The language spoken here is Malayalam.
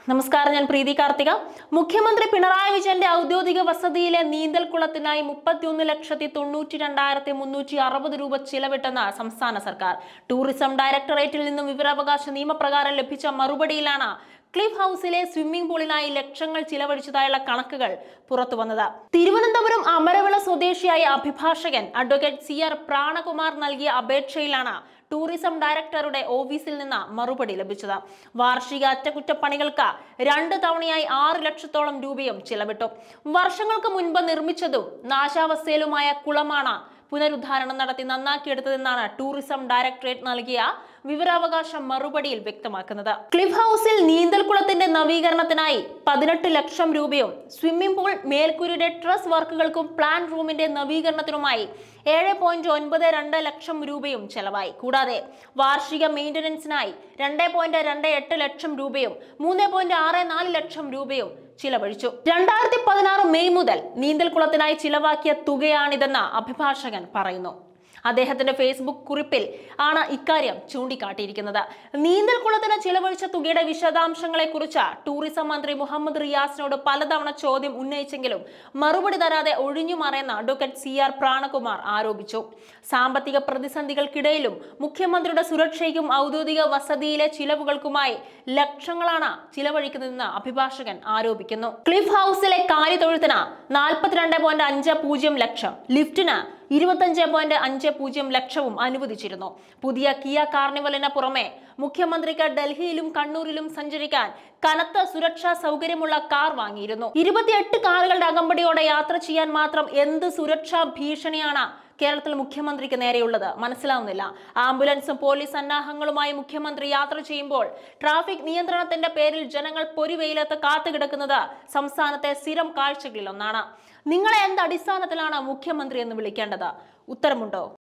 നമസ്കാരം, ഞാൻ പ്രീതി കാർത്തിക. മുഖ്യമന്ത്രി പിണറായി വിജയന്റെ ഔദ്യോഗിക വസതിയിലെ നീന്തൽക്കുളത്തിനായി 31,92,360 രൂപ ചിലവിട്ടെന്ന് സംസ്ഥാന സർക്കാർ. ടൂറിസം ഡയറക്ടറേറ്റിൽ നിന്നും വിവരാവകാശ നിയമപ്രകാരം ലഭിച്ച മറുപടിയിലാണ് ക്ലിഫ് ഹൗസിലെ സ്വിമ്മിംഗ് പൂളിനായി ലക്ഷങ്ങൾ ചിലവഴിച്ചതായുള്ള കണക്കുകൾ പുറത്തുവന്നത്. തിരുവനന്തപുരം അമരവിള സ്വദേശിയായ അഭിഭാഷകൻ അഡ്വക്കേറ്റ് CR പ്രാണകുമാർ നൽകിയ അപേക്ഷയിലാണ് ടൂറിസം ഡയറക്ടറുടെ ഓഫീസിൽ നിന്ന് മറുപടി ലഭിച്ചത്. വാർഷിക അറ്റകുറ്റപ്പണികൾക്ക് 2 തവണയായി 6 ലക്ഷത്തോളം രൂപയും ചിലവിട്ടു. വർഷങ്ങൾക്ക് മുൻപ് നിർമ്മിച്ചതും നാശാവസ്ഥയിലുമായ കുളമാണ് പുനരുദ്ധാരണം നടത്തി നന്നാക്കിയെടുത്തതെന്നാണ് ടൂറിസം ഡയറക്ടറേറ്റ് നൽകിയ വിവരാവകാശ മറുപടിയിൽ വ്യക്തമാക്കുന്നത്. ക്ലിഫ് ഹൗസിൽ നീന്തൽക്കുളത്തിന്റെ നവീകരണത്തിനായി 18 ലക്ഷം രൂപയും സ്വിമ്മിംഗ് പൂൾ മേൽക്കൂരയുടെ ട്രസ് വർക്കുകൾക്കും പ്ലാൻ റൂമിന്റെ നവീകരണത്തിനുമായി 7.92 ലക്ഷം രൂപയും ചെലവായി. കൂടാതെ വാർഷിക മെയിന്റനൻസിനായി 2.28 ലക്ഷം രൂപയും 3.64 ലക്ഷം രൂപയും ചിലവഴിച്ചു. 2016 മെയ് മുതൽ നീന്തൽക്കുളത്തിനായി ചിലവാക്കിയ തുകയാണിതെന്ന് അഭിഭാഷകൻ പറയുന്നു. അദ്ദേഹത്തിന്റെ ഫേസ്ബുക്ക് കുറിപ്പിൽ ആണ് ഇക്കാര്യം ചൂണ്ടിക്കാട്ടിയിരിക്കുന്നത്. നീന്തൽക്കുളത്തിന് ചിലവഴിച്ച തുകയുടെ വിശദാംശങ്ങളെ കുറിച്ച് ടൂറിസം മന്ത്രി മുഹമ്മദ് റിയാസിനോട് പലതവണ ചോദ്യം ഉന്നയിച്ചെങ്കിലും മറുപടി തരാതെ ഒഴിഞ്ഞു മറയുന്ന അഡ്വക്കേറ്റ് CR പ്രാണകുമാർ ആരോപിച്ചു. സാമ്പത്തിക പ്രതിസന്ധികൾക്കിടയിലും മുഖ്യമന്ത്രിയുടെ സുരക്ഷയ്ക്കും ഔദ്യോഗിക വസതിയിലെ ചിലവുകൾക്കുമായി ലക്ഷങ്ങളാണ് ചിലവഴിക്കുന്നതെന്ന് അഭിഭാഷകൻ ആരോപിക്കുന്നു. ക്ലിഫ് ഹൗസിലെ കാര്യതൊഴുത്തിന് 42.50 ലക്ഷം, ലിഫ്റ്റിന് 25.50 ലക്ഷവും അനുവദിച്ചിരുന്നു. പുതിയ കിയ കാർണിവലിന് പുറമെ മുഖ്യമന്ത്രിക്ക് ഡൽഹിയിലും കണ്ണൂരിലും സഞ്ചരിക്കാൻ കനത്ത സുരക്ഷാ സൗകര്യമുള്ള കാർ വാങ്ങിയിരുന്നു. 28 കാറുകളുടെ അകമ്പടിയോടെ യാത്ര ചെയ്യാൻ മാത്രം എന്ത് സുരക്ഷാ ഭീഷണിയാണ് കേരളത്തിൽ മുഖ്യമന്ത്രിക്ക് നേരെയുള്ളത് മനസ്സിലാവുന്നില്ല. ആംബുലൻസും പോലീസ് സന്നാഹങ്ങളുമായി മുഖ്യമന്ത്രി യാത്ര ചെയ്യുമ്പോൾ ട്രാഫിക് നിയന്ത്രണത്തിന്റെ പേരിൽ ജനങ്ങൾ പൊരിവെയിലത്ത് കാത്തുകിടക്കുന്നത് സംസ്ഥാനത്തെ സ്ഥിരം കാഴ്ചകളിൽ ഒന്നാണ്. നിങ്ങളെ എന്ത് അടിസ്ഥാനത്തിലാണ് മുഖ്യമന്ത്രി എന്ന് വിളിക്കേണ്ടത്? ഉത്തരമുണ്ടോ?